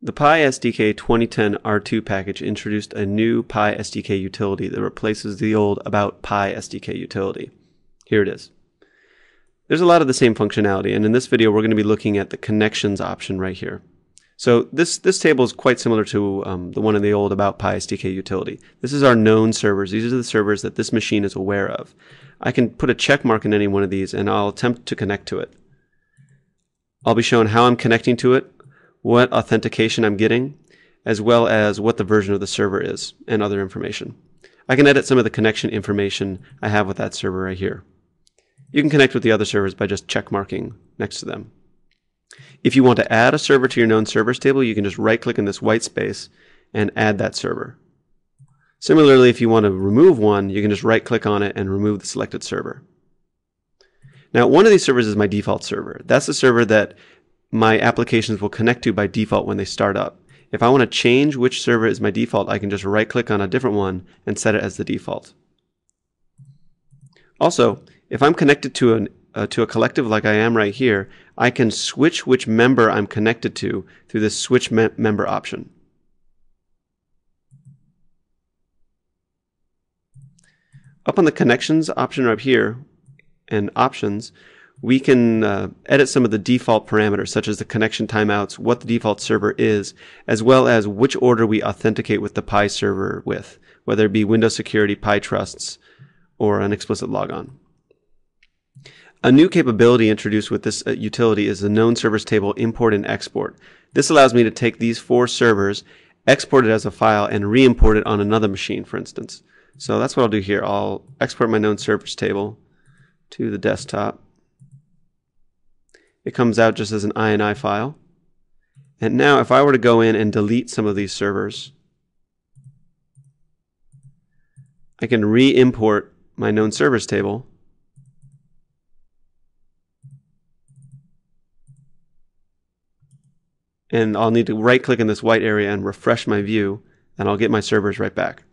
The PISDK 2010 R2 package introduced a new PISDK utility that replaces the old about PISDK utility. Here it is. There's a lot of the same functionality, and in this video we're going to be looking at the connections option right here. So this table is quite similar to the one in the old about PISDK utility. This is our known servers. These are the servers that this machine is aware of. I can put a check mark in any one of these and I'll attempt to connect to it. I'll be shown how I'm connecting to it, what authentication I'm getting, as well as what the version of the server is, and other information. I can edit some of the connection information I have with that server right here. You can connect with the other servers by just check marking next to them. If you want to add a server to your known servers table, you can just right-click in this white space and add that server. Similarly, if you want to remove one, you can just right-click on it and remove the selected server. Now, one of these servers is my default server. That's the server that my applications will connect to by default when they start up. If I want to change which server is my default, I can just right-click on a different one and set it as the default. Also, if I'm connected to a collective like I am right here, I can switch which member I'm connected to through this switch member option. Up on the connections option up here and options, we can edit some of the default parameters, such as the connection timeouts, what the default server is, as well as which order we authenticate with the Pi server with, whether it be Windows security, Pi trusts, or an explicit logon. A new capability introduced with this utility is the known servers table import and export. This allows me to take these 4 servers, export it as a file, and re-import it on another machine, for instance. So that's what I'll do here. I'll export my known servers table to the desktop. It comes out just as an INI file. And now if I were to go in and delete some of these servers, I can re-import my known servers table and I'll need to right-click in this white area and refresh my view, and I'll get my servers right back.